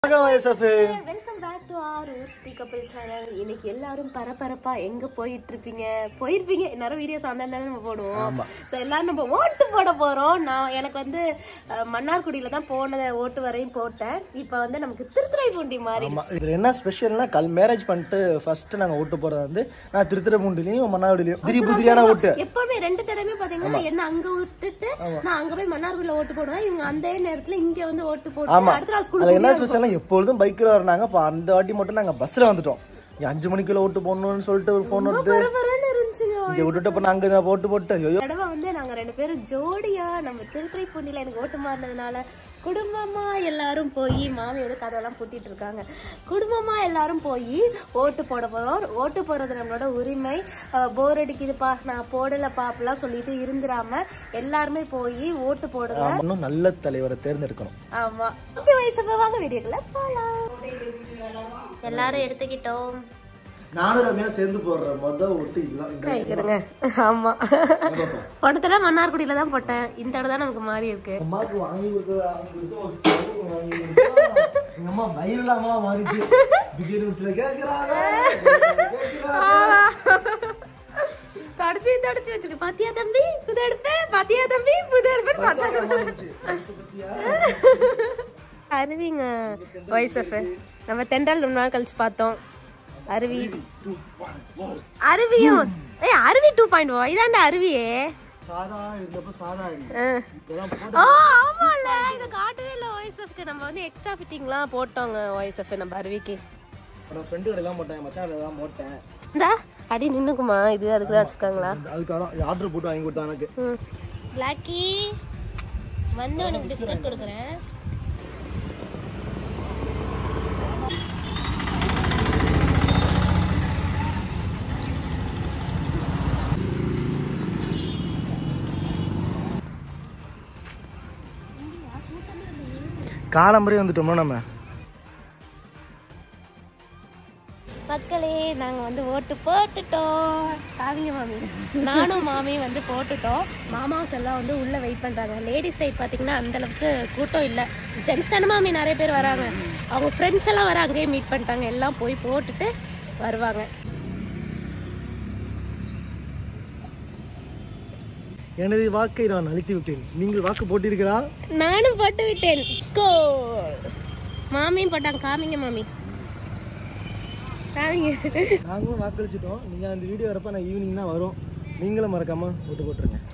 Welcome back to our Urusthi couple channel. இன்னைக்கு எல்லாரும் பரபரப்பா எங்க போயிருப்பீங்க நிறைய வீடியோஸ் அந்த நம்ம போடுவோம். சோ எல்லாரும் நம்ம ஓட்டு போட போறோம். நான் எனக்கு வந்து மன்னார்குடியில தான் போனத ஓட்டு வரையும் போட்டேன். இப்போ வந்து நமக்கு திருத்துறைப்பூண்டி மாதிரி. இதுல என்ன ஸ்பெஷல்னா மேரேஜ் பண்ணிட்டு ஃபர்ஸ்ட் நாங்க ஓட்டு போறது வந்து நான் திருத்துறைப்பூண்டிலயும் மன்னார்குடியிலயும் திரிபுதிரியான ஓட்டு. எப்பவுமே ரெண்டு தடவை பாத்தீங்கன்னா என்ன அங்க விட்டுட்டு நான் அங்க போய் மன்னார்குடியில ஓட்டு போடுவேன். இவங்க அந்த நேரத்துல இங்க வந்து ஓட்டு போடுவாங்க. அடுத்த நாள் ஸ்கூலுக்கு என்ன ஸ்பெஷல்னா எப்பொழுதும் பைக்ல வராங்க. அந்த வாட்டி மட்டும் நாங்க பஸ்ல வந்துட்டோம். 5 மணிக்குள்ள ஓட்டு போடணும்னு சொல்லிட்டு ஒரு போன் வந்து இங்க விட்டுட்டு நாங்க ஓட்டு போட்டு தடவை வந்து நாங்க ரெண்டு பேரும் ஜோடியா நம்ம திருத்துறைப்பூண்டியில எனக்கு ஓட்டு மாறினதுனால குடும்பமா எல்லாரும் போய் மாமி வந்து கதவெல்லாம் பூட்டிட்டு இருக்காங்க. குடும்பமா எல்லாரும் போய் ஓட்டு போட போறோம். ஓட்டு போறது நம்மளோட உரிமை. போர் அடிக்குதுப்பா நான் போடலப்பா அப்படிலாம் சொல்லிட்டு இருந்துடாம எல்லாருமே போய் ஓட்டு போடுங்க. இன்னும் நல்ல தலைவரை தேர்ந்தெடுக்கணும். ஆமா வயசு வாங்க வீடியோக்குள்ள போலாம். எல்லாரும் எடுத்துக்கிட்டோம். நானும் ரம்யா சேர்ந்து போடுற மொதல் ஓட்டு இதுதான். ஆமா போன தடவை மன்னார்குடியில தான் போட்டேன். இந்த தடவை தான் நமக்கு மாறி இருக்கு. அம்மாக்கு வாங்கி எங்க அம்மா வயிறுலாமா மாறிட்டு தடிச்சு வச்சிருக்கு. பாத்தியா தம்பி புது எடுப்பு, பாத்தியா தம்பி புது எடுப்பு. அருவிங்க வாய்ஸ் நம்ம தெண்டல் ரொம்ப நாள் கழிச்சு பார்த்தோம். அருவியும் அருவி 2.0 இதாண்டா அருவியே. ஆமால இத காட்டவே இல்ல. வாய்ஸ்க்கு நம்ம வந்து எக்ஸ்ட்ரா ஃபிட்டிங்லாம் போட்டோங்க. வாய்ஸ் நம்ம அருவிக்கு நான் ஃப்ரெண்ட் எல்லாம் போட்டேன், மச்சான் எல்லாம் போட்டேன். இந்தா அடி நின்னுக்குமா இது அதுக்கு தான் வச்சிருக்காங்களா? அதுக்கு ஆர்டர் போட்டு வாங்கி கொடுத்தா எனக்கு. பிளாக்கி வந்து உனக்கு பிஸ்கட் கொடுக்குறேன். காலம்பரே வந்துட்டோம்னா நம்ம மக்களே நாங்க வந்து ஓட்டு போட்டுட்டோம். காவிங்க மாமி நானும் மாமியும் வந்து போட்டுட்டோம். மாமாஸ் எல்லாம் வந்து உள்ள வெயிட் பண்றாங்க. லேடிஸ் சைட் பாத்தீங்கன்னா அந்த அளவுக்கு கூட்டம் இல்ல. ஜென்ஸ் தானே மாமி நிறைய பேர் வராங்க. அவங்க ஃப்ரெண்ட்ஸ் எல்லாம் வர அங்கேயே மீட் பண்ணிட்டாங்க. எல்லாம் போய் போட்டுட்டு வருவாங்க. எனது வாக்கை நான் அளித்து விட்டேன். நீங்கள் வாக்கு போட்டீர்களா? நானும் போட்டு விட்டேன். மாமியும் போட்டாங்க. காமிங்க மாமி நாங்களும் வாக்களிச்சிட்டோம். நீங்க அந்த வீடியோ வரப்ப நான் ஈவினிங் தான் வரும். நீங்களும் மறக்காம ஓட்டு போட்டுருங்க.